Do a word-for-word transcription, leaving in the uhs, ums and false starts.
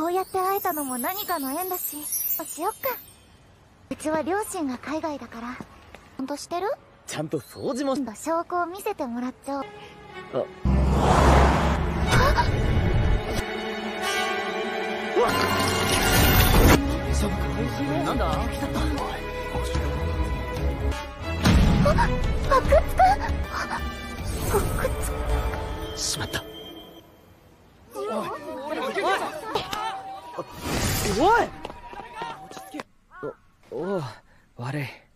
うやって会えたのも何かの縁だし、そうしよっか。うちは両親が海外だから。ちゃんとしてる？ ちゃんと掃除も。 今度証拠を見せてもらっちゃおう。 あ。なんだ？ あ、阿久津くん。阿久津。 しまった。おい。おい。おい。お、おう、悪い。